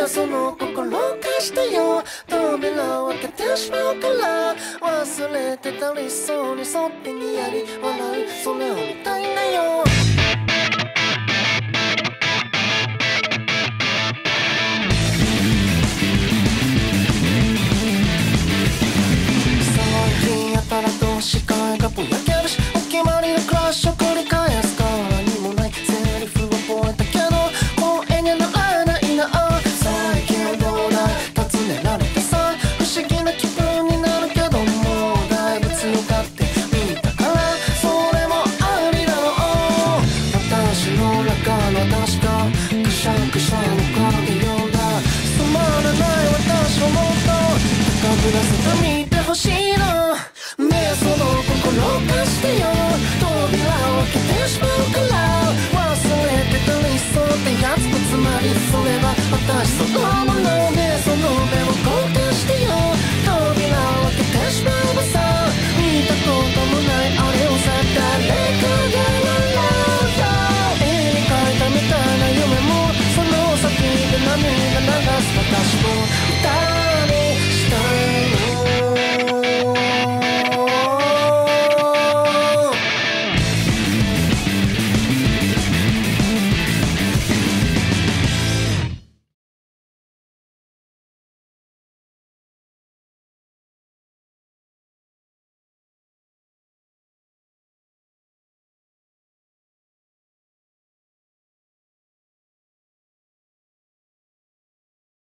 その心貸してよ、扉を開けてしまうから、忘れてた理想に沿ってにやり笑うそれを見たいんだよ。